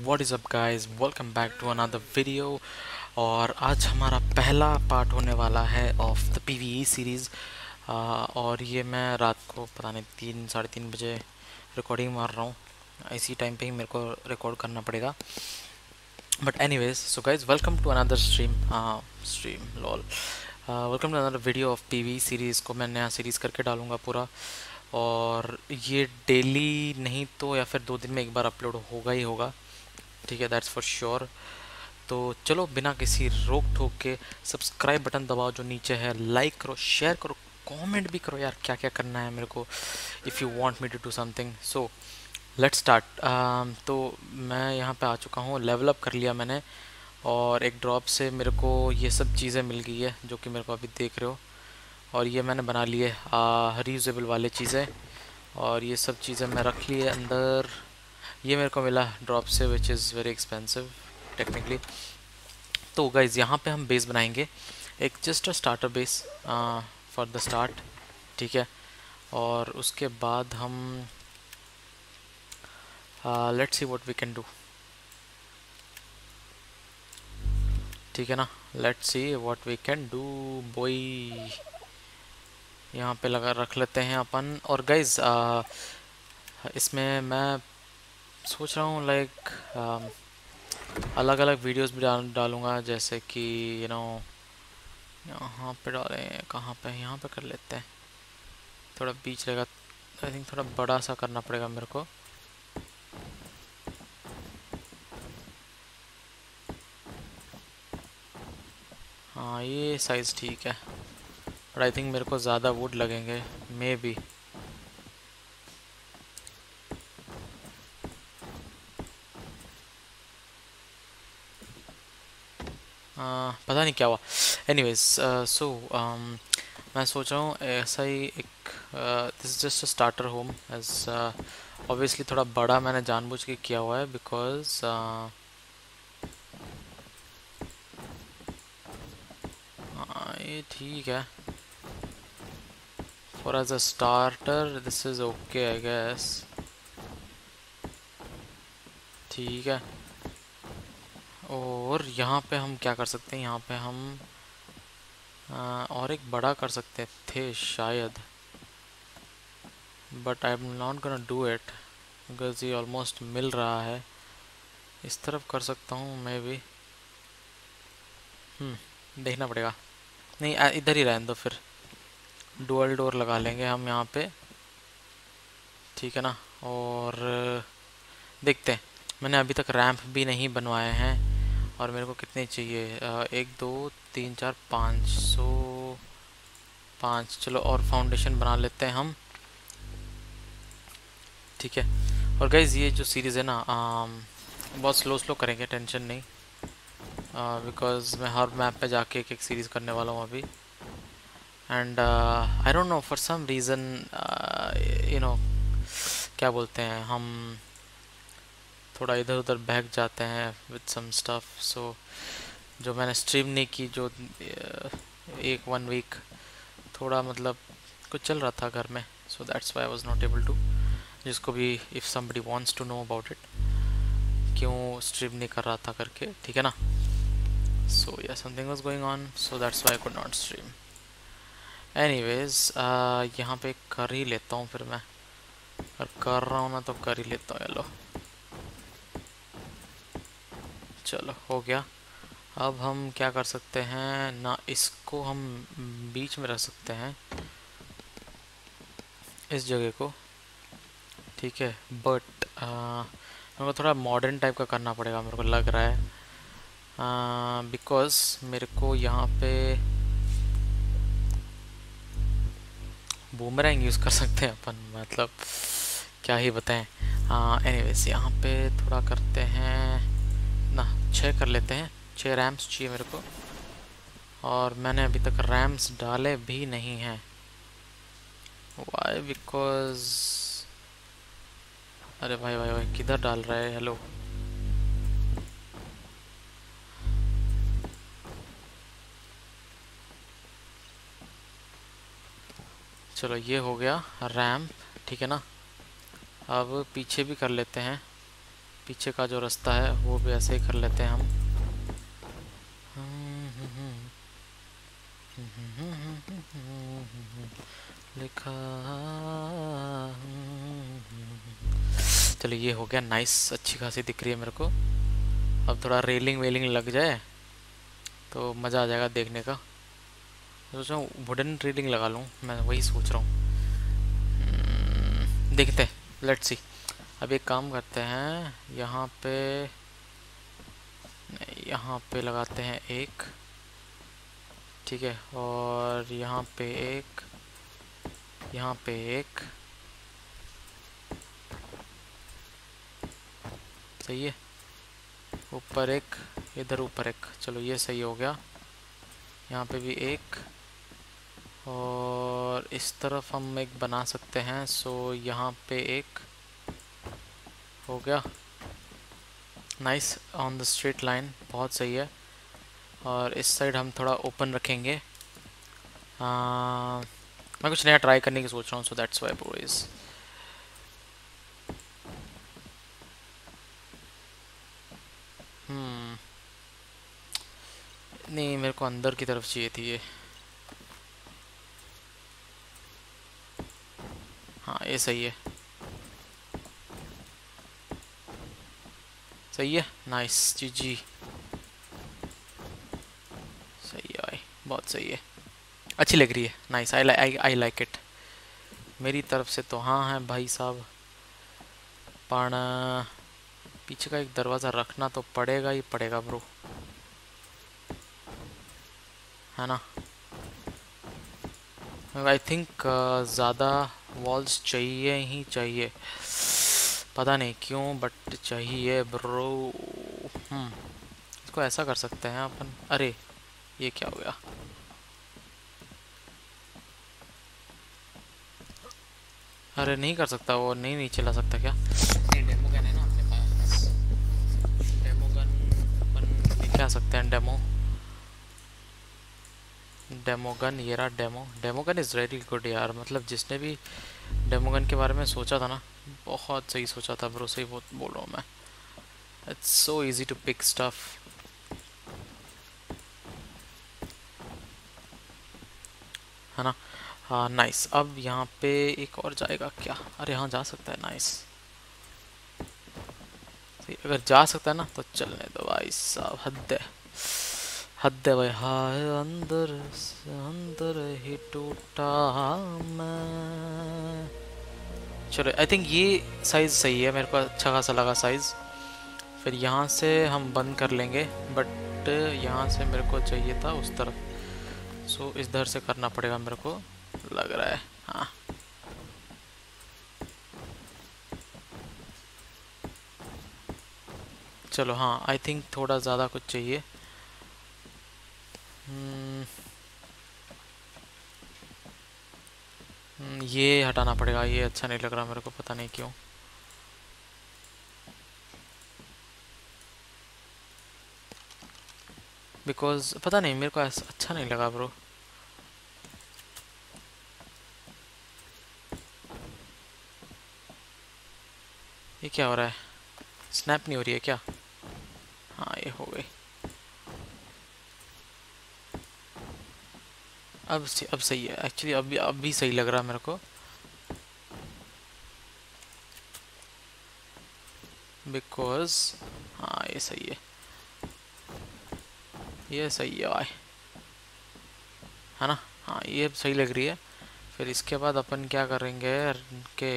What is up guys, welcome back to another video. और आज हमारा पहला पार्ट होने वाला है ऑफ द पीवीई सीरीज़। और ये मैं रात को पता नहीं 3 साढ़े 3 बजे रिकॉर्डिंग मार रहा हूँ। इसी टाइम पे ही मेरे को रिकॉर्ड करना पड़ेगा। But anyways, so guys, welcome to another stream lol. Welcome to another video of PVE series को मैं नया सीरीज़ करके डालूँगा पूरा। और ये डेली नहीं तो या फिर 2 दिन में एक बार अपलोड होगा ही होगा, ठीक है, दैट्स फॉर श्योर। तो चलो बिना किसी रोक टोक के सब्सक्राइब बटन दबाओ जो नीचे है, लाइक करो, शेयर करो, कमेंट भी करो यार, क्या क्या करना है मेरे को, if you want me to do something. So let's start. तो मैं यहाँ पे आ चुका हूँ, लेवल अप कर लिया मैंने, और एक ड्रॉप से मेरे को ये सब चीज़ें मिल गई है जो कि मेरे को अभी देख रहे हो। और ये मैंने बना लिए रीयूजेबल वाले चीज़ें, और ये सब चीज़ें मैं रख ली है अंदर। ये मेरे को मिला ड्रॉप से, which is very expensive technically. तो गाइज यहाँ पे हम बेस बनाएंगे, एक just a starter base for the start, ठीक है। और उसके बाद हम let's see what we can do, ठीक है ना। Let's see what we can do boy. यहाँ पे लगा रख लेते हैं अपन। और गाइज इसमें मैं सोच रहा हूँ लाइक अलग अलग वीडियोस भी डालूँगा, जैसे कि यू नो यहाँ पे डालें, कहाँ पे, यहाँ पे कर लेते हैं, थोड़ा बीच रहेगा। आई थिंक थोड़ा बड़ा सा करना पड़ेगा मेरे को। हाँ, ये साइज़ ठीक है, बट आई थिंक मेरे को ज़्यादा वुड लगेंगे मे बी। पता नहीं क्या हुआ। एनीवेज, सो मैं सोच रहा हूँ ऐसा ही एक, this is just a starter home, as obviously थोड़ा बड़ा मैंने जानबूझ के किया हुआ है, बिकॉज ये ठीक है for as a starter, this is okay I guess, ठीक है। और यहाँ पे हम क्या कर सकते हैं, यहाँ पे हम और एक बड़ा कर सकते थे शायद, but I am not gonna do it because ये ऑलमोस्ट मिल रहा है। इस तरफ कर सकता हूँ मे बी, देखना पड़ेगा। नहीं, इधर ही रहने दो फिर, डुअल डोर लगा लेंगे हम यहाँ पे, ठीक है ना। और देखते हैं, मैंने अभी तक रैंप भी नहीं बनवाए हैं। और मेरे को कितने चाहिए, 1 2 3 4 5, चलो और फाउंडेशन बना लेते हैं हम, ठीक है। और गाइज ये जो सीरीज़ है ना, बहुत स्लो स्लो करेंगे, टेंशन नहीं, बिकॉज मैं हर मैप पे जाके एक एक सीरीज़ करने वाला हूँ अभी। And I don't know, for some reason you know क्या बोलते हैं हम, थोड़ा इधर उधर बहक जाते हैं विद सम स्टफ। सो जो मैंने स्ट्रीम नहीं की, जो एक 1 वीक थोड़ा मतलब कुछ चल रहा था घर में, so that's why I was not able to. जिसको भी, if somebody wants to know about it, क्यों स्ट्रीम नहीं कर रहा था करके, ठीक है ना। So yeah something was going on, so that's why I could not stream. Anyways, यहाँ पे कर ही लेता हूँ फिर मैं, अगर कर रहा हूँ ना तो कर ही लेता हूँ। लो चलो हो गया। अब हम क्या कर सकते हैं ना, इसको हम बीच में रख सकते हैं, इस जगह को, ठीक है। बट मेरे को थोड़ा मॉडर्न टाइप का करना पड़ेगा, मेरे को लग रहा है, बिकॉज मेरे को यहाँ पे बूमरैंग यूज़ कर सकते हैं अपन, मतलब क्या ही बताएं। एनीवेज यहाँ पे थोड़ा करते हैं ना, 6 कर लेते हैं, 6 रैम्स चाहिए मेरे को। और मैंने अभी तक रैम्स डाले भी नहीं हैं, वाई, बिकॉज अरे भाई भाई भाई, किधर डाल रहा है, हेलो। चलो ये हो गया रैम्प, ठीक है ना। अब पीछे भी कर लेते हैं, पीछे का जो रास्ता है वो भी ऐसे ही कर लेते हैं हम। लिखा। चलिए ये हो गया नाइस, अच्छी खासी दिख रही है मेरे को। अब थोड़ा रेलिंग वेलिंग लग जाए तो मज़ा आ जाएगा देखने का। सोच रहा हूँ वुडन रेलिंग लगा लूँ, मैं वही सोच रहा हूँ। देखते हैं, लेट्स सी। अब एक काम करते हैं, यहाँ पे नहीं, यहाँ पे लगाते हैं एक, ठीक है, और यहाँ पे एक, यहाँ पे एक, सही है। ऊपर एक, इधर ऊपर एक, चलो ये सही हो गया। यहाँ पे भी एक, और इस तरफ हम एक बना सकते हैं। सो यहाँ पे एक हो गया, nice on the straight line, बहुत सही है। और इस साइड हम थोड़ा ओपन रखेंगे। मैं कुछ नया ट्राई करने की सोच रहा हूँ, सो दैट्स व्हाई बॉयज। नहीं, मेरे को अंदर की तरफ चाहिए थी ये। हाँ ये सही है, सही है, नाइस जी जी, सही है भाई, बहुत सही है, अच्छी लग रही है, नाइस, आई लाइक इट। मेरी तरफ से तो हाँ है भाई साहब, पर पीछे का एक दरवाज़ा रखना तो पड़ेगा ही पड़ेगा ब्रो, है ना। आई थिंक ज़्यादा वॉल्स चाहिए ही चाहिए, पता नहीं क्यों बट चाहिए ब्रो। इसको ऐसा कर सकते हैं अपन। अरे ये क्या हो गया? अरे नहीं कर सकता वो, नहीं नीचे ला सकता क्या? नहीं, डेमो गन है ना अपने पास, डेमो गन अपन लेके आ सकते हैं। डेमो गन, ये रहा demo gun is very good यार। मतलब जिसने भी डेमो गन के बारे में सोचा था ना, बहुत सही सोचा था ब्रो, सही बहुत बोल रहा हूँ मैं। It's so easy to pick stuff, है ना। हाँ नाइस, अब यहाँ पे एक और जाएगा क्या? अरे हाँ जा सकता है, नाइस। अगर जा सकता है ना तो चलने दो भाई साहब, हद है, हद है भाई। हाय अंदर से अंदर ही टूटा मैं। चलो आई थिंक ये साइज़ सही है, मेरे को अच्छा खासा लगा साइज़। फिर यहाँ से हम बंद कर लेंगे, बट यहाँ से मेरे को चाहिए था उस तरफ, सो इधर से करना पड़ेगा मेरे को लग रहा है। हाँ चलो, हाँ आई थिंक थोड़ा ज़्यादा कुछ चाहिए। ये हटाना पड़ेगा, ये अच्छा नहीं लग रहा मेरे को, पता नहीं क्यों। बिकॉज पता नहीं मेरे को ऐसा अच्छा नहीं लगा ब्रो। ये क्या हो रहा है? स्नैप नहीं हो रही है क्या? हाँ ये हो गई। अब सही है एक्चुअली, अब भी सही लग रहा है मेरे को, बिकॉज हाँ ये सही है, ये सही है भाई, है ना। हाँ ये सही लग रही है। फिर इसके बाद अपन क्या करेंगे कि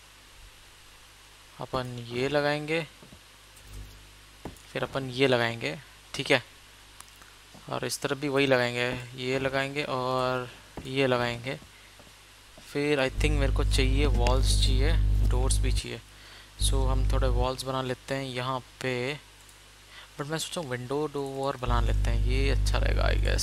अपन ये लगाएंगे, फिर अपन ये लगाएंगे, ठीक है। और इस तरफ भी वही लगाएंगे, ये लगाएंगे और ये लगाएंगे। फिर आई थिंक मेरे को चाहिए वॉल्स, चाहिए डोर्स भी चाहिए। सो हम थोड़े वॉल्स बना लेते हैं यहाँ पे, बट मैं सोचा विंडो डोर बना लेते हैं, ये अच्छा रहेगा आई गेस।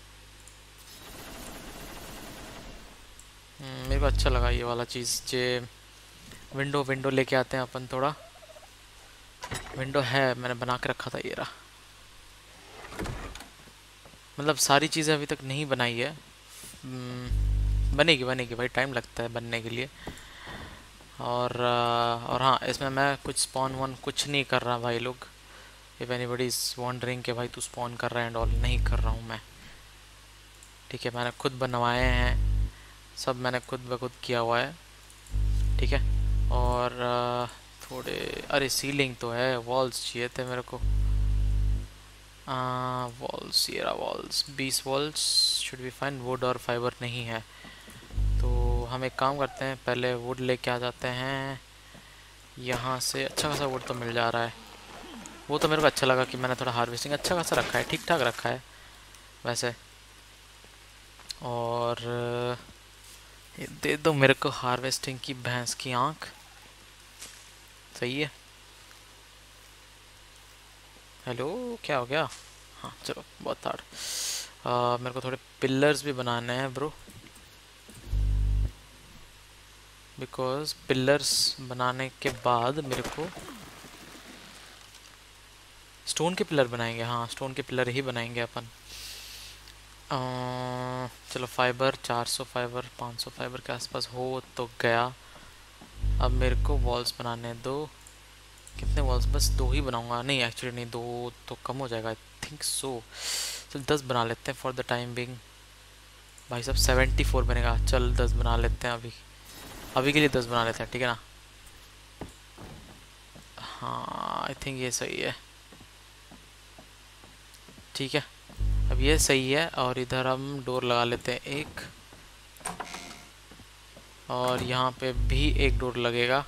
मेरे को अच्छा लगा ये वाला चीज़, जे विंडो विंडो लेके आते हैं अपन थोड़ा। विंडो है, मैंने बना के रखा था, ये रहा। मतलब सारी चीज़ें अभी तक नहीं बनाई है, बनेगी बनेगी भाई, टाइम लगता है बनने के लिए। और हाँ, इसमें मैं कुछ स्पॉन वन कुछ नहीं कर रहा भाई लोग। इफ एनीबडी इज वॉन्डरिंग कि भाई तू स्पॉन कर रहा है एंड ऑल, नहीं कर रहा हूँ मैं। ठीक है, मैंने खुद बनवाए हैं, सब मैंने खुद ब खुद किया हुआ है। ठीक है। और थोड़े, अरे सीलिंग तो है, वॉल्स चाहिए थे मेरे को। वॉल्स, ये रहा walls, 20 walls should be fine. Wood और फाइबर नहीं है, तो हम एक काम करते हैं, पहले वुड लेके आ जाते हैं। यहाँ से अच्छा खासा वुड तो मिल जा रहा है। वो तो मेरे को अच्छा लगा कि मैंने थोड़ा हार्वेस्टिंग अच्छा खासा रखा है, ठीक ठाक रखा है वैसे। और ये दे दो मेरे को हार्वेस्टिंग की भैंस की आंख। सही है। हेलो, क्या हो गया? हाँ चलो, बहुत थाड़। मेरे को थोड़े पिलर्स भी बनाने हैं ब्रो, बिकॉज पिलर्स बनाने के बाद मेरे को स्टोन के पिलर बनाएंगे। हाँ, स्टोन के पिलर ही बनाएंगे अपन। चलो, फाइबर 400 फाइबर 500 फाइबर के आसपास हो तो गया। अब मेरे को वॉल्स बनाने दो। कितने वॉल्स? बस 2 ही बनाऊंगा। नहीं, एक्चुअली नहीं, 2 तो कम हो जाएगा, आई थिंक सो। चल 10 बना लेते हैं फॉर द टाइम बिंग। भाई साहब 74 बनेगा। चल 10 बना लेते हैं अभी, अभी के लिए 10 बना लेते हैं, ठीक है ना? हाँ, आई थिंक ये सही है। ठीक है, अब ये सही है। और इधर हम डोर लगा लेते हैं एक, और यहाँ पे भी एक डोर लगेगा।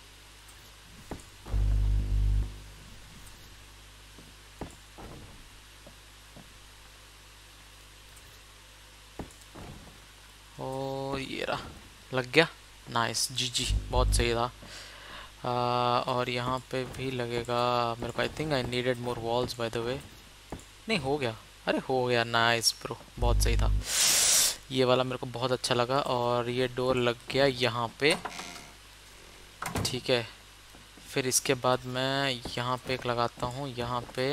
और ये रहा, लग गया। नाइस, जी जी, बहुत सही था। और यहाँ पे भी लगेगा मेरे को। I think I needed more walls by the way. नहीं, हो गया। अरे हो गया, नाइस ब्रो, बहुत सही था। ये वाला मेरे को बहुत अच्छा लगा। और ये डोर लग गया यहाँ पे। ठीक है, फिर इसके बाद मैं यहाँ पे एक लगाता हूँ, यहाँ पे।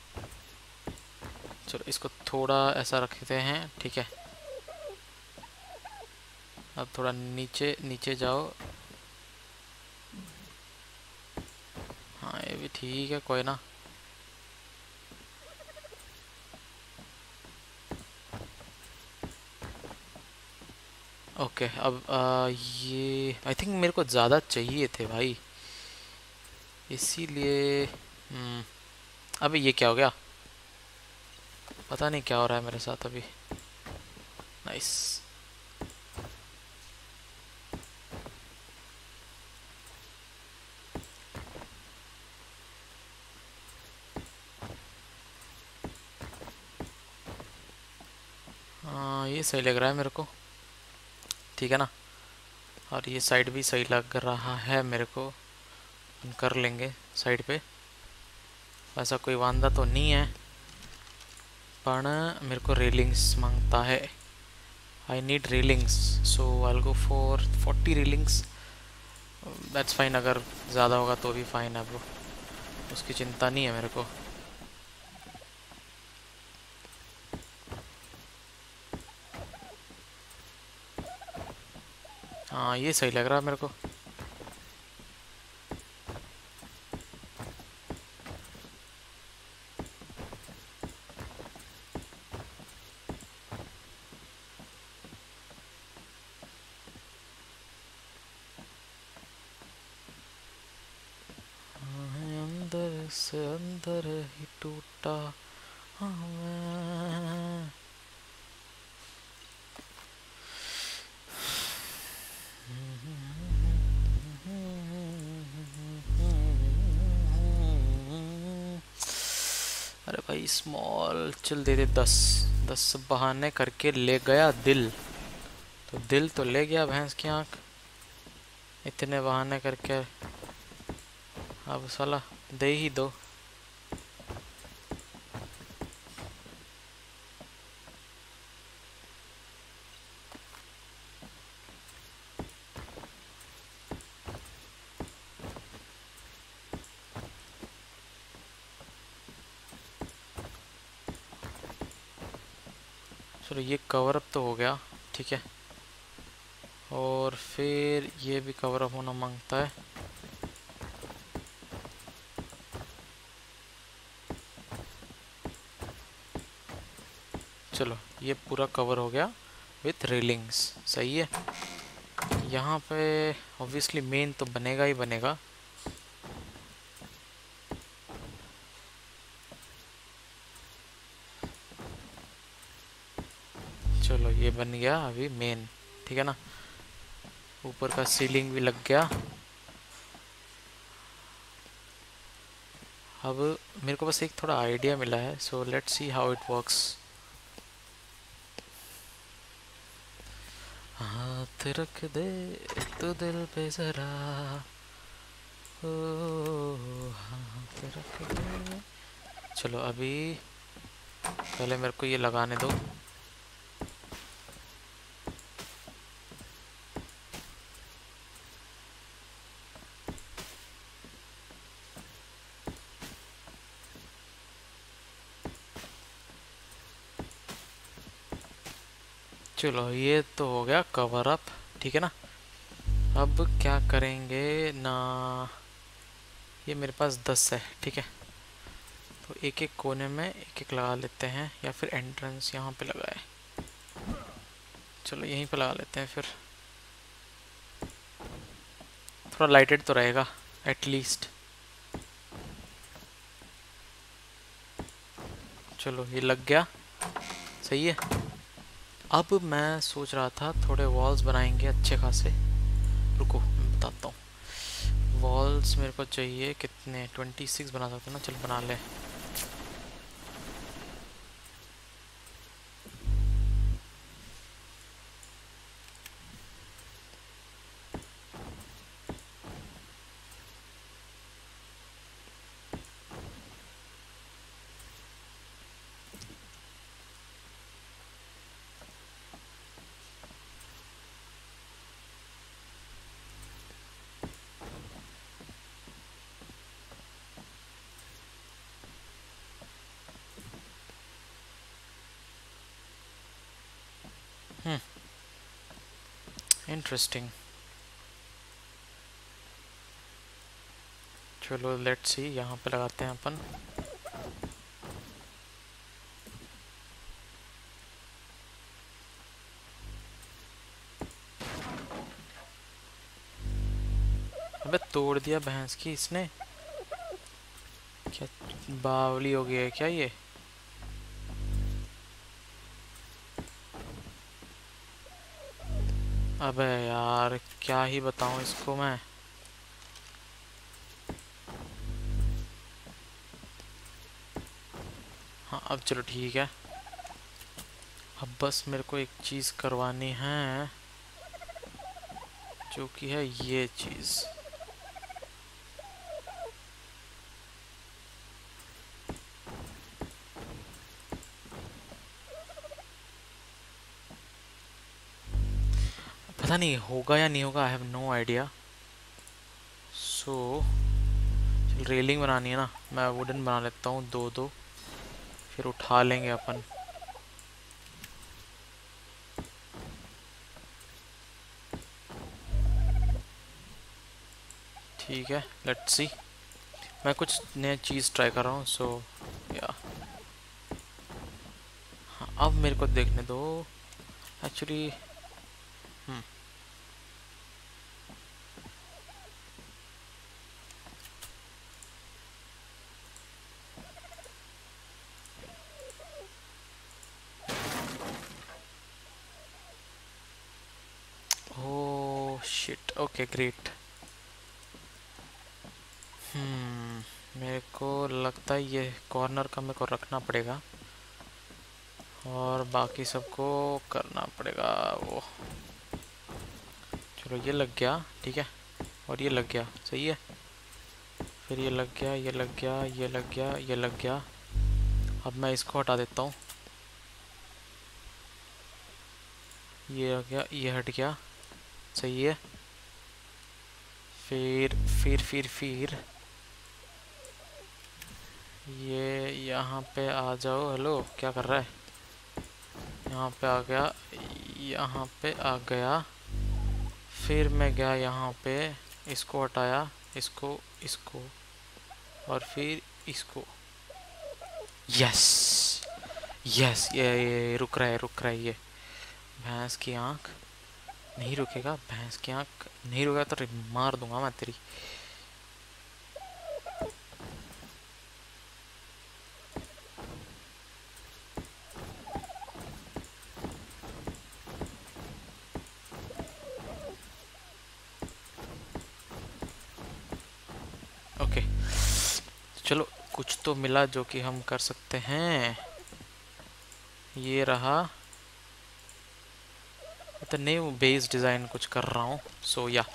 चलो इसको थोड़ा ऐसा रखते हैं, ठीक है। अब थोड़ा नीचे नीचे जाओ। हाँ, ये भी ठीक है, कोई ना। ओके, अब ये आई थिंक मेरे को ज़्यादा चाहिए थे भाई, इसीलिए। अबे ये क्या हो गया? पता नहीं क्या हो रहा है मेरे साथ अभी। नाइस। हाँ, ये सही लग रहा है मेरे को, ठीक है ना? और ये साइड भी सही लग रहा है मेरे को, हम कर लेंगे साइड पे। ऐसा कोई वांदा तो नहीं है, पर मेरे को रेलिंग्स मांगता है। I need railings, so I go for 40 railings. That's fine, अगर ज़्यादा होगा तो भी फाइन है ब्रो, उसकी चिंता नहीं है मेरे को। हाँ, ये सही लग रहा है मेरे को। अंदर से अंदर ही टूटा मैं। अरे भाई, स्मॉल चल दे दे 10। 10 बहाने करके ले गया दिल, तो दिल तो ले गया भैंस की आंख, इतने बहाने करके। अब साला दे ही दो। चलो, ये कवर अप तो हो गया, ठीक है। और फिर ये भी कवर अप होना मांगता है। चलो ये पूरा कवर हो गया विथ रेलिंग्स, सही है। यहाँ पे ऑब्वियसली मेन तो बनेगा ही बनेगा। चलो ये बन गया अभी मेन, ठीक है ना। ऊपर का सीलिंग भी लग गया। अब मेरे को बस एक थोड़ा आइडिया मिला है, so let's see how it works. हाथ रख दे तो दिल पे जरा, ओ हाथ रख दे। चलो अभी पहले मेरे को ये लगाने दो। चलो ये तो हो गया कवर अप, ठीक है ना। अब क्या करेंगे ना, ये मेरे पास 10 है, ठीक है। तो एक एक कोने में एक एक लगा लेते हैं, या फिर एंट्रेंस यहाँ पे लगाए। चलो यहीं पे लगा लेते हैं फिर, थोड़ा लाइटेड तो रहेगा एटलीस्ट। चलो ये लग गया, सही है। अब मैं सोच रहा था थोड़े वॉल्स बनाएंगे अच्छे खासे। रुको मैं बताता हूँ। वॉल्स मेरे को चाहिए कितने, 26 बना सकते हैं ना। चल बना ले। इंटरेस्टिंग। चलो लेट्स सी, यहाँ पे लगाते हैं अपन। अबे तोड़ दिया भैंस की इसने, क्या बावली हो गई है क्या ये। अबे यार क्या ही बताऊं इसको मैं। हाँ अब चलो ठीक है। अब बस मेरे को एक चीज़ करवानी है, जो कि है ये चीज़। पता नहीं होगा या नहीं होगा, I have no idea. So railing बनानी है ना, मैं वुडन बना लेता हूँ दो दो, फिर उठा लेंगे अपन। ठीक है लेट्स सी। मैं कुछ नया चीज़ ट्राई कर रहा हूँ, सो या हाँ अब मेरे को देखने दो actually. Oh shit, okay great. मेरे को लगता है ये कॉर्नर का मेरे को रखना पड़ेगा, और बाकी सबको करना पड़ेगा वो। चलो ये लग गया, ठीक है। और ये लग गया, सही है। फिर ये लग गया, ये लग गया, ये लग गया, ये लग गया। अब मैं इसको हटा देता हूँ। ये आ गया, ये हट गया, सही है। फिर ये यहाँ पे आ जाओ। हेलो क्या कर रहा है। यहाँ पे आ गया, यहाँ पे आ गया। फिर मैं गया यहाँ पे, इसको हटाया, इसको इसको और फिर इसको। यस यस, ये रुक रहा है ये। भैंस की आँख नहीं रुकेगा, भैंस की आँख नहीं रुकेगा तो मार दूंगा मैं तेरी। ओके चलो, कुछ तो मिला जो कि हम कर सकते हैं। ये रहा, तो न्यू बेस डिज़ाइन कुछ कर रहा हूँ। सो या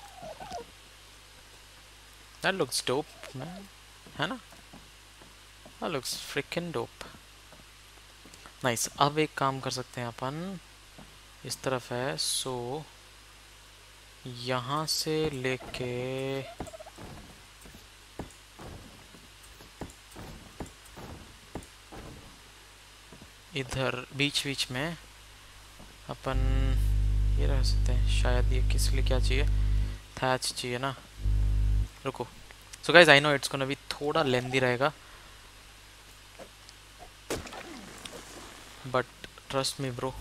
दैट लुक्स डोप मैन, है ना? That looks freaking dope, nice. अब एक काम कर सकते हैं अपन, इस तरफ है, सो यहाँ से लेके इधर बीच बीच में अपन ये रख सकते हैं शायद। ये किस लिए क्या चाहिए? थैच चाहिए ना। रुको, so guys I know it's gonna be थोड़ा लेंदी रहेगा, but trust me bro.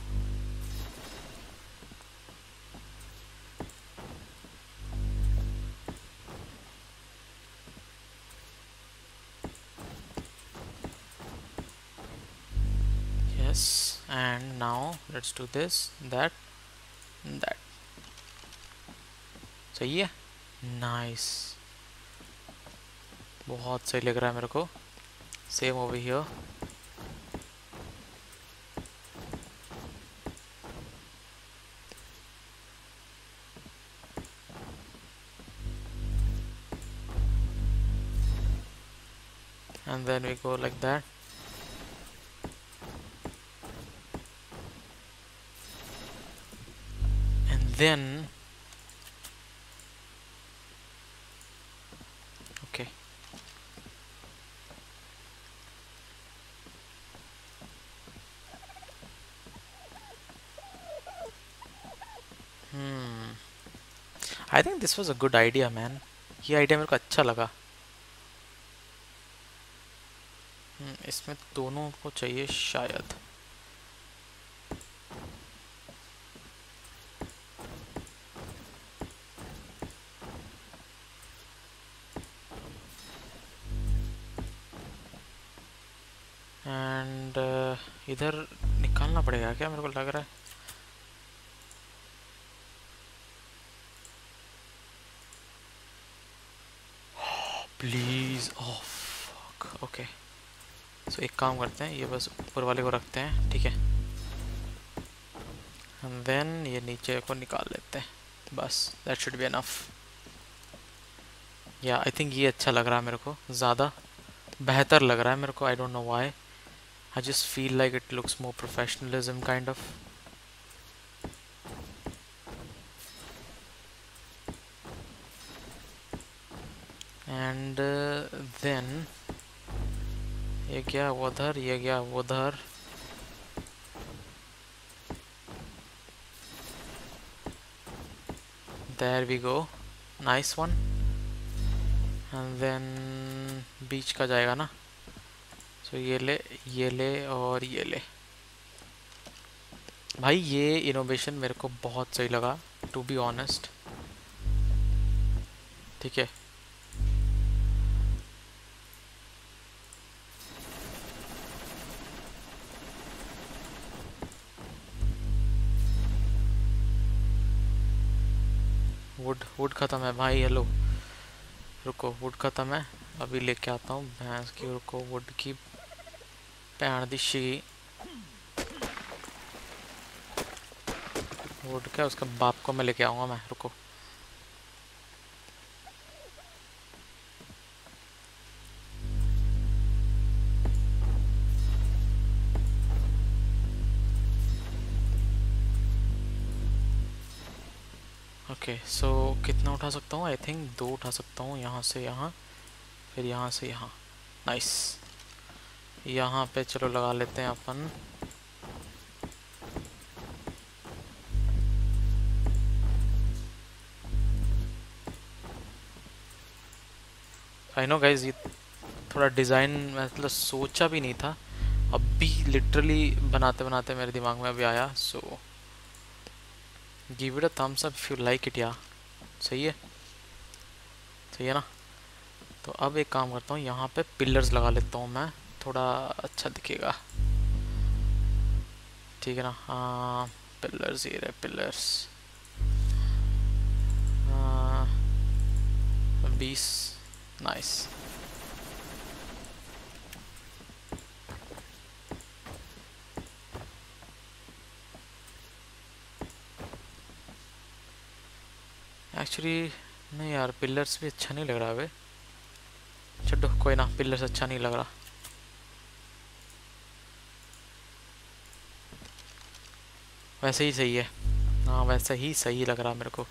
Yes, and now let's do this, that, that. सही है, नाइस, बहुत सही लग रहा है मेरे को। Same over here. And then we go like that. And then okay, I think this was a good idea man। ये आइडिया मेरे को अच्छा लगा। इसमें दोनों को चाहिए शायद। एंड इधर निकालना पड़ेगा क्या, मेरे को लग रहा है। Please of, okay. सो एक काम करते हैं, ये बस ऊपर वाले को रखते हैं, ठीक है। एंड देन ये नीचे को निकाल लेते हैं, बस दैट शुड बी एनफ। या आई थिंक ये अच्छा लग रहा है मेरे को, ज़्यादा बेहतर लग रहा है मेरे को। I don't know why, I just feel like it looks more professionalism kind of। And then ये गया उधर, ये गया उधर। There we go, nice one। And then बीच का जाएगा ना, तो ये ले और ये ले। भाई ये इनोवेशन मेरे को बहुत सही लगा, टू बी ऑनेस्ट, ठीक है। वुड ख़त्म है भाई, हेलो रुको, वुड ख़त्म है, अभी लेके आता हूँ भैंस की। रुको, वुड की पैण दिशी, वुड क्या, उसका बाप को मैं लेके आऊँगा मैं, रुको। ओके सो कितना उठा सकता हूँ? आई थिंक 2 उठा सकता हूँ, यहाँ से यहाँ, फिर यहाँ से यहाँ, नाइस। यहाँ पे चलो लगा लेते हैं अपन। आई नो गाइज, ये थोड़ा डिज़ाइन मतलब सोचा भी नहीं था, अभी लिटरली बनाते बनाते मेरे दिमाग में अभी आया। So give it a thumbs up if you like it या। सही है, सही है ना। तो अब एक काम करता हूँ, यहाँ पे पिलर्स लगा लेता हूँ मैं, थोड़ा अच्छा दिखेगा। ठीक है ना। हाँ, पिलर्स, ये रहे पिलर्स। 20। नाइस। एक्चुअली नहीं यार, पिलर्स भी अच्छा नहीं लग रहा है। छोड़ो, कोई ना, पिलर्स अच्छा नहीं लग रहा। वैसे ही सही है। हाँ, वैसे ही सही लग रहा मेरे को।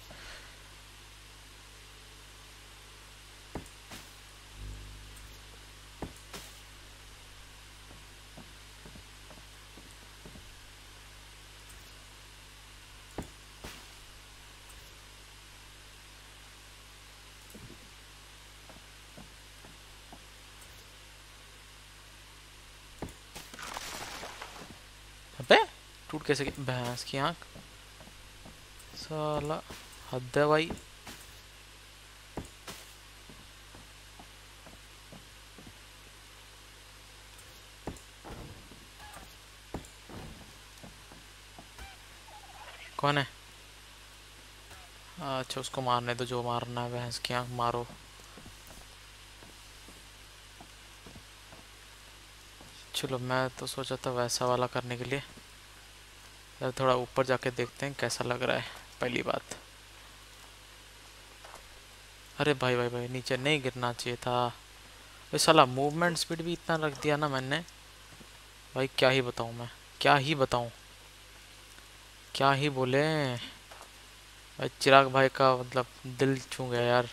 अबे, टूट कैसे गई भैंस की आंख, साला, हद है भाई। कौन है? अच्छा, उसको मारने दो, जो मारना है, भैंस की आंख मारो। चलो, मैं तो सोचा था वैसा वाला करने के लिए। यार थोड़ा ऊपर जाके देखते हैं कैसा लग रहा है, पहली बात। अरे भाई भाई भाई, नीचे नहीं गिरना चाहिए था। भाई साला, मूवमेंट स्पीड भी इतना रख दिया ना मैंने। भाई क्या ही बताऊँ मैं, क्या ही बताऊँ, क्या ही बोले। भाई चिराग भाई का मतलब दिल छू गया यार।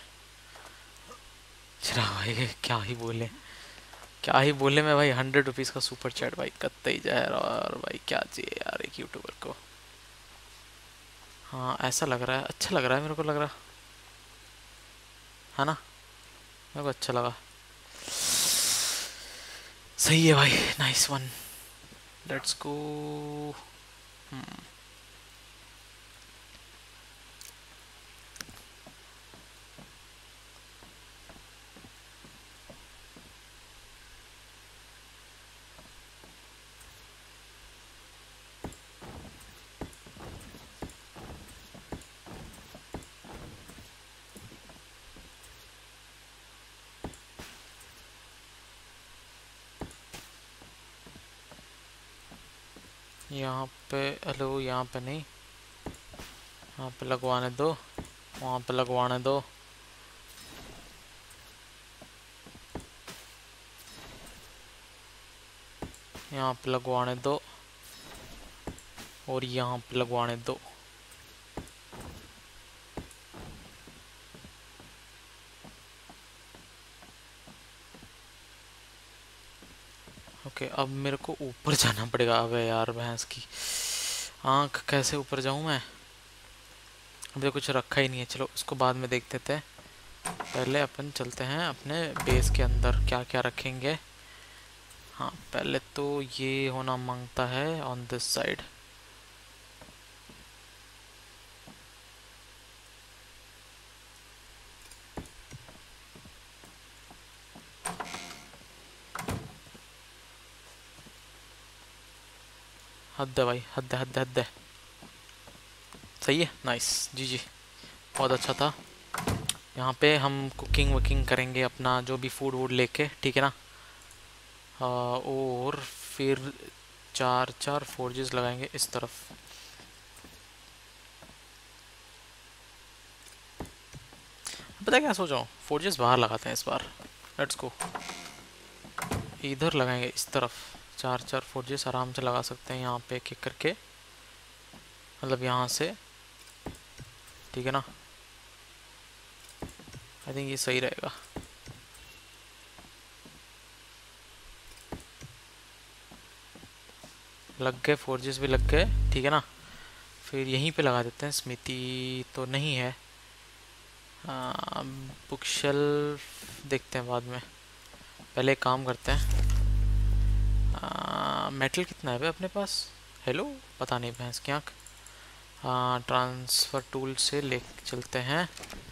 चिराग भाई के क्या ही बोले, क्या ही बोले मैं भाई। 100 रुपीज़ का सुपर चैट भाई, कत्ते जहर। और भाई क्या चाहिए यार एक यूट्यूबर को। हाँ, ऐसा लग रहा है, अच्छा लग रहा है, मेरे को लग रहा है ना। मेरे को अच्छा लगा। सही है भाई, नाइस वन। Let's go. यहाँ पे, हेलो, यहाँ पे नहीं, यहाँ पे लगवाने दो, वहाँ पे लगवाने दो। यहाँ पे लगवाने दो, और यहाँ पे लगवाने दो। ओके, अब मेरे को ऊपर जाना पड़ेगा। अबे यार, भैंस की आँख, कैसे ऊपर जाऊँ मैं? अभी कुछ रखा ही नहीं है, चलो उसको बाद में देख लेते हैं। पहले अपन चलते हैं अपने बेस के अंदर, क्या क्या रखेंगे। हाँ, पहले तो ये होना मांगता है ऑन दिस साइड। हद है भाई, हद है, हद है, हद है। सही है, नाइस, जी जी, बहुत अच्छा था। यहाँ पे हम कुकिंग वुकिंग करेंगे अपना, जो भी फूड वूड लेके, ठीक है ना। और फिर चार चार फोर्जेस लगाएंगे इस तरफ। पता है क्या सोच रहा हूँ, फोर्जेस बाहर लगाते हैं इस बार। Let's go. इधर लगाएंगे इस तरफ, चार चार फोर्जेस आराम से लगा सकते हैं यहाँ पे एक एक करके, मतलब यहाँ से, ठीक है ना। आई थिंक ये सही रहेगा। लग गए, फोर्जेस भी लग गए, ठीक है ना। फिर यहीं पे लगा देते हैं, स्मिति तो नहीं है। बुक शेल्फ देखते हैं बाद में, पहले एक काम करते हैं। मेटल कितना है भाई अपने पास? हेलो, पता नहीं भैंस की आँख। ट्रांसफ़र टूल से ले चलते हैं।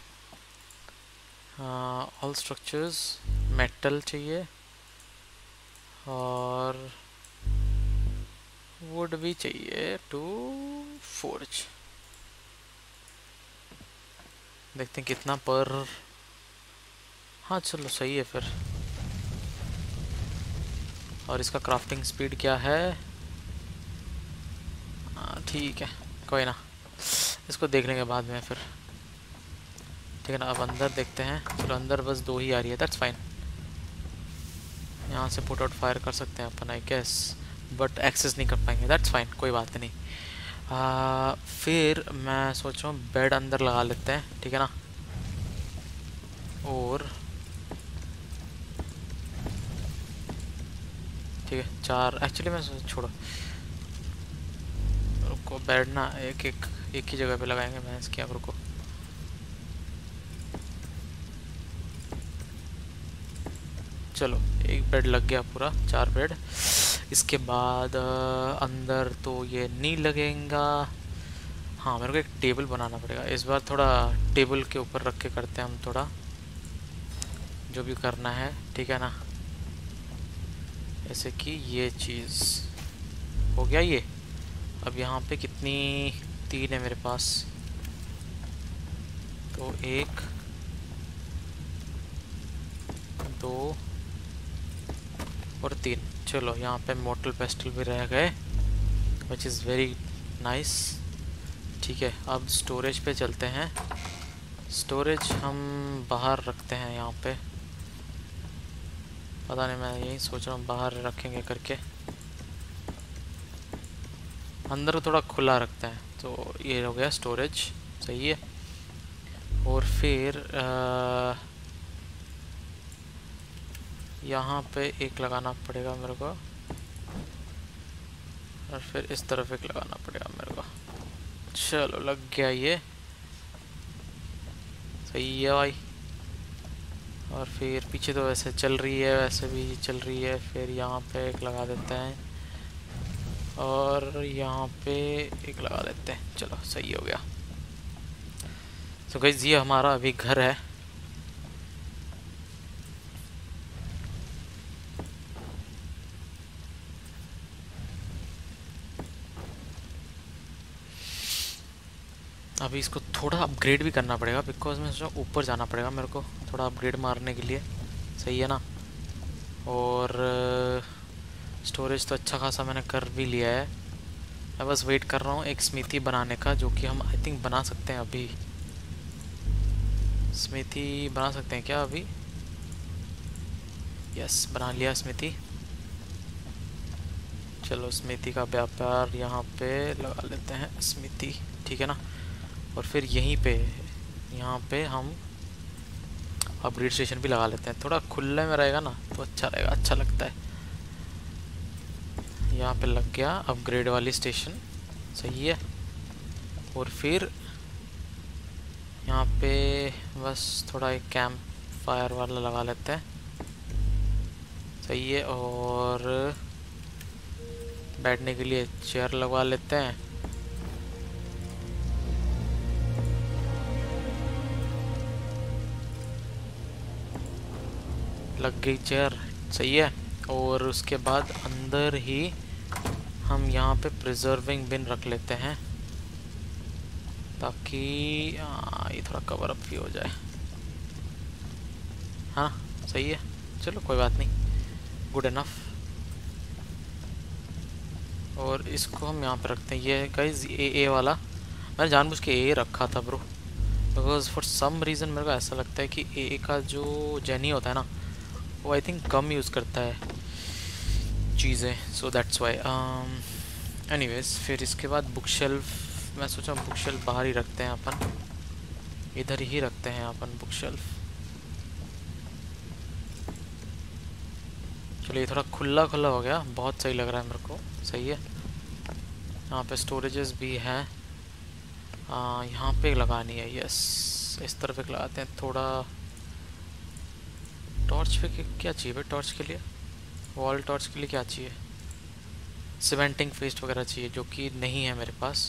ऑल स्ट्रक्चर्स, मेटल चाहिए और वुड भी चाहिए टू फोर्ज। देखते हैं कितना पर। हाँ चलो सही है फिर। और इसका क्राफ्टिंग स्पीड क्या है? ठीक है, कोई ना, इसको देख लेंगे बाद में फिर। ठीक है ना, अब अंदर देखते हैं। चलो अंदर बस 2 ही आ रही है, दैट्स फाइन। यहाँ से पुट आउट फायर कर सकते हैं अपन आई गेस, बट एक्सेस नहीं कर पाएंगे, दैट्स फाइन, कोई बात नहीं। फिर मैं सोच रहा हूँ बेड अंदर लगा लेते हैं, ठीक है ना। और ठीक है 4, एक्चुअली मैं छोड़ो, रुको, बेड ना एक ही जगह पे लगाएंगे मैं इसकी। अब रुको, चलो एक बेड लग गया, पूरा 4 बेड। इसके बाद अंदर तो ये नहीं लगेगा। हाँ मेरे को एक टेबल बनाना पड़ेगा इस बार, थोड़ा टेबल के ऊपर रख के करते हैं हम थोड़ा, जो भी करना है, ठीक है ना। जैसे कि ये चीज़ हो गया ये। अब यहाँ पे कितनी, 3 है मेरे पास, तो 1 2 और 3। चलो यहाँ पे मोटल पेस्टल भी रह गए, विच इज़ वेरी नाइस। ठीक है, अब स्टोरेज पे चलते हैं। स्टोरेज हम बाहर रखते हैं यहाँ पे, पता नहीं, मैं यही सोच रहा हूँ बाहर रखेंगे करके, अंदर थोड़ा खुला रखते हैं। तो ये हो गया स्टोरेज, सही है। और फिर यहाँ पे एक लगाना पड़ेगा मेरे को, और फिर इस तरफ एक लगाना पड़ेगा मेरे को। चलो लग गया ये, सही है भाई। और फिर पीछे तो वैसे चल रही है, वैसे भी चल रही है। फिर यहाँ पे एक लगा देते हैं और यहाँ पे एक लगा देते हैं, चलो सही हो गया। तो गाइस ये हमारा अभी घर है। अभी इसको थोड़ा अपग्रेड भी करना पड़ेगा, बिकॉज मैं सोचा ऊपर जाना पड़ेगा मेरे को थोड़ा अपग्रेड मारने के लिए, सही है ना। और स्टोरेज तो अच्छा खासा मैंने कर भी लिया है। मैं बस वेट कर रहा हूँ एक स्मिथी बनाने का, जो कि हम आई थिंक बना सकते हैं अभी। स्मिथी बना सकते हैं क्या अभी? यस, बना लिया स्मिथी। चलो स्मिथी का व्यापार यहाँ पे लगा लेते हैं, स्मिथी, ठीक है ना। और फिर यहीं पे, यहाँ पे हम अपग्रेड स्टेशन भी लगा लेते हैं। थोड़ा खुले में रहेगा ना तो अच्छा रहेगा, अच्छा लगता है। यहाँ पे लग गया अपग्रेड वाली स्टेशन, सही है। और फिर यहाँ पे बस थोड़ा एक कैंप फायर वाला लगा लेते हैं, सही है। और बैठने के लिए चेयर लगवा लेते हैं। लग गई चेयर, सही है। और उसके बाद अंदर ही हम यहाँ पे प्रिजर्विंग बिन रख लेते हैं, ताकि ये थोड़ा कवर अप भी हो जाए। हाँ सही है, चलो कोई बात नहीं, गुड इनफ। और इसको हम यहाँ पे रखते हैं। ये गाइस ए वाला मैंने जानबूझ के ए रखा था bro, because for some reason मेरे को ऐसा लगता है कि ए का जो जेनी होता है ना, वो आई थिंक कम यूज़ करता है चीज़ें, सो दैट्स वाई। एनीवेज, फिर इसके बाद बुक शेल्फ, मैं सोचा बुक शेल्फ बाहर ही रखते हैं अपन, इधर ही रखते हैं अपन बुक शेल्फ। चलिए ये थोड़ा खुला खुला हो गया, बहुत सही लग रहा है मेरे को, सही है। यहाँ पे स्टोरेजेस भी हैं, यहाँ पे लगानी है, यस इस तरफ एक लगाते हैं थोड़ा। टॉर्च पे क्या चाहिए भाई? टॉर्च के लिए, वॉल टॉर्च के लिए क्या चाहिए? सीमेंटिंग पेस्ट वगैरह चाहिए, जो कि नहीं है मेरे पास।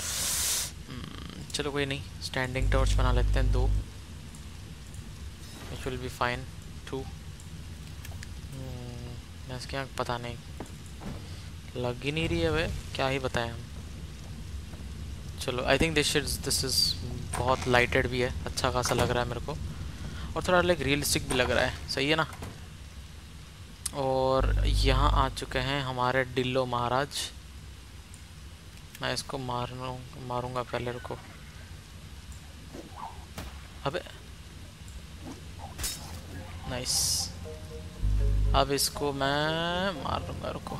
चलो कोई नहीं, स्टैंडिंग टॉर्च बना लेते हैं 2, इट विल बी फाइन। 2 मैं इसके यहाँ पता नहीं, लग ही नहीं रही है भाई, क्या ही बताएं हम। चलो आई थिंक दिस इज़ बहुत लाइटेड भी है, अच्छा खासा लग रहा है मेरे को, और थोड़ा लाइक रियलिस्टिक भी लग रहा है, सही है ना। और यहाँ आ चुके हैं हमारे डिल्लो महाराज। मैं इसको मारूंगा पहले, रुको। अबे नाइस, अब इसको मैं मार दूंगा, रुको।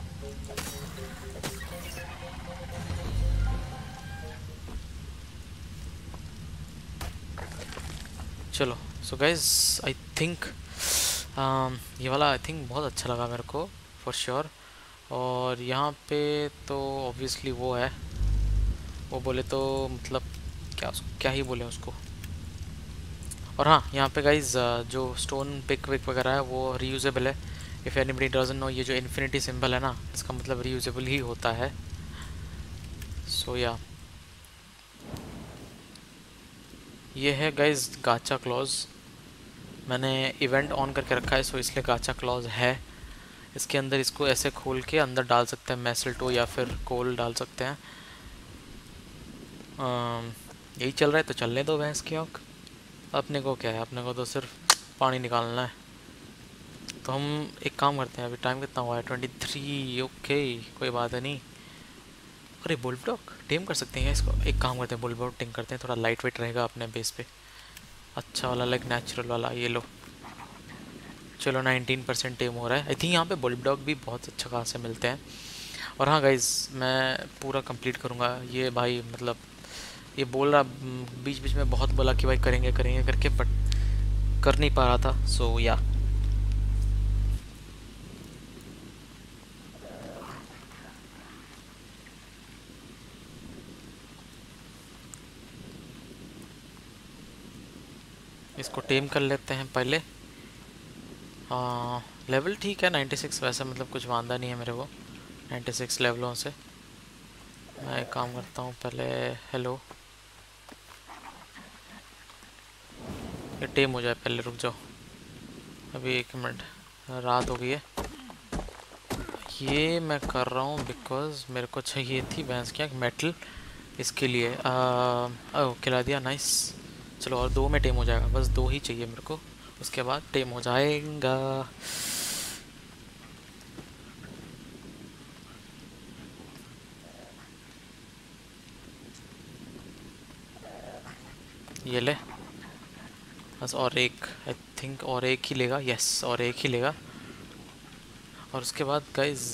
चलो सो गाइज आई थिंक ये वाला आई थिंक बहुत अच्छा लगा मेरे को फॉर श्योर। और यहाँ पे तो ऑब्वियसली वो है, वो बोले तो मतलब क्या ही बोले उसको। और हाँ, यहाँ पे गाइज जो स्टोन पिक विक वगैरह है वो रीयूजेबल है। इफ़ एनीबडी डजंट नो, ये जो इन्फिनिटी सिंबल है ना, इसका मतलब रीयूजेबल ही होता है। सो या ये है गाइज गाचा क्लॉज। मैंने इवेंट ऑन करके रखा है, सो इसलिए गाचा क्लॉज है। इसके अंदर इसको ऐसे खोल के अंदर डाल सकते हैं मेसल्टो या फिर कोल डाल सकते हैं। यही चल रहा है तो चलने दो भैंस की आँख। अपने को क्या है, अपने को तो सिर्फ पानी निकालना है। तो हम एक काम करते हैं, अभी टाइम कितना हुआ है? 23। ओके कोई बात है नहीं। अरे बुलडॉग टेम कर सकते हैं इसको, एक काम करते हैं बुलडॉग टेम करते हैं, थोड़ा लाइट वेट रहेगा अपने बेस पे, अच्छा वाला लाइक नेचुरल वाला। ये लो, चलो 19% टेम हो रहा है। आई थिंक यहाँ पे बुलडॉग भी बहुत अच्छा खासे मिलते हैं। और हाँ गाइज, मैं पूरा कंप्लीट करूँगा ये भाई, मतलब ये बोल रहा बीच बीच में बहुत बोला कि भाई करेंगे करेंगे करके, बट कर नहीं पा रहा था। सो या इसको टेम कर लेते हैं पहले। लेवल ठीक है 96, वैसे मतलब कुछ वांदा नहीं है मेरे को 96 लेवलों से। मैं एक काम करता हूँ पहले, हेलो, ये टेम हो जाए पहले, रुक जाओ अभी 1 मिनट, रात हो गई है। ये मैं कर रहा हूँ बिकॉज मेरे को चाहिए थी भैंस की मेटल, इसके लिए खिला दिया, नाइस। चलो और 2 में टेम हो जाएगा, बस 2 ही चाहिए मेरे को, उसके बाद टेम हो जाएगा। ये ले, बस और एक, आई थिंक और एक ही लेगा, यस और एक ही लेगा। और उसके बाद गाइज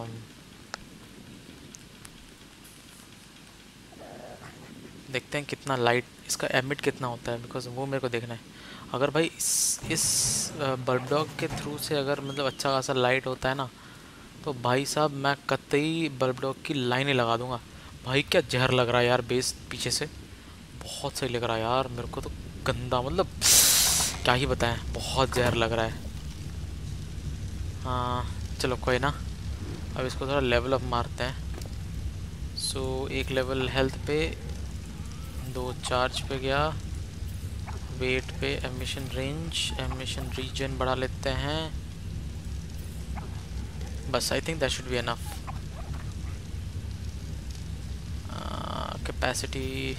देखते हैं कितना लाइट इसका एमिट कितना होता है, बिकॉज वो मेरे को देखना है। अगर भाई इस बल्ब डॉग के थ्रू से अगर मतलब अच्छा खासा लाइट होता है ना, तो भाई साहब मैं कतई बल्ब डॉग की लाइनें लगा दूंगा। भाई क्या जहर लग रहा है यार बेस पीछे से, बहुत सही लग रहा है यार मेरे को तो, गंदा मतलब क्या ही बताएं, बहुत जहर लग रहा है। हाँ चलो कोई ना, अब इसको थोड़ा लेवल अप मारते हैं। सो 1 लेवल हेल्थ पे, 2 चार्ज पे गया, वेट पे, एमिशन रेंज, एमिशन रीजन बढ़ा लेते हैं, बस I think that should be enough. Capacity,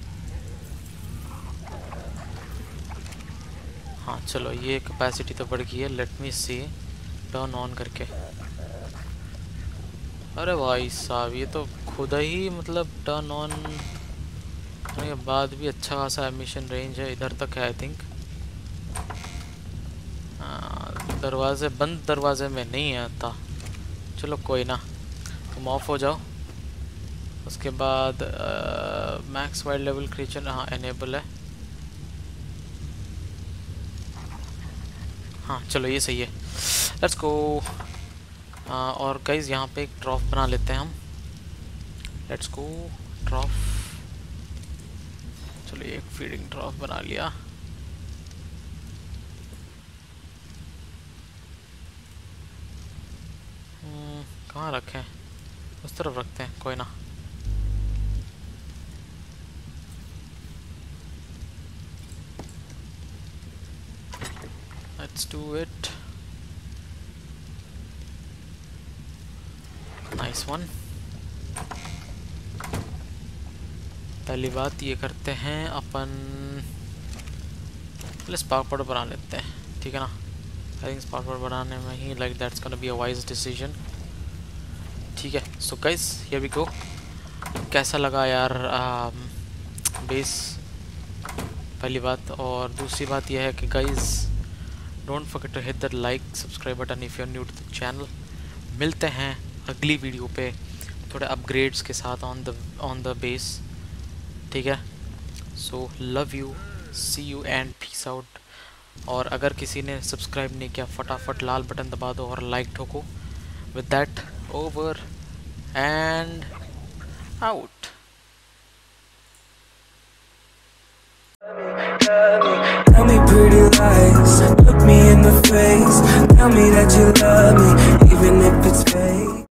हाँ चलो ये कैपेसिटी तो बढ़ गई है। Let me see, turn on करके, अरे भाई साहब ये तो खुद ही मतलब टर्न ऑन करने के बाद भी अच्छा खासा एमिशन रेंज है, इधर तक है आई थिंक। दरवाजे बंद, दरवाजे में नहीं आता, चलो कोई ना, तुम ऑफ हो जाओ। उसके बाद मैक्स वाइल्ड लेवल क्रीचर, हाँ एनेबल है, हाँ चलो ये सही है, लेट्स गो। और गाइज यहाँ पे एक ड्रॉप बना लेते हैं हम, लेट्स गो ड्रॉप। चलो एक फीडिंग ट्रॉफ बना लिया। कहाँ रखें? उस तरफ रखते हैं, कोई ना। Let's do it. Nice one. पहली बात ये करते हैं अपन, पहले स्पार्क पाउडर बना लेते हैं, ठीक है ना। आई थिंक स्पार्क पाउडर बनाने में ही like that's gonna be a wise decision, ठीक है। So guys here we go. कैसा लगा यार बेस, पहली बात। और दूसरी बात यह है कि guys don't forget to hit that like subscribe button if you are new to the channel. मिलते हैं अगली वीडियो पे थोड़े अपग्रेड्स के साथ ऑन द बेस, ठीक है। So love you, see you and peace out. और अगर किसी ने सब्सक्राइब नहीं किया, फटाफट लाल बटन दबा दो और लाइक ठोको। With that over and out. Tell me pretty lies, look me in the face, tell me that you love me, even if it's fake.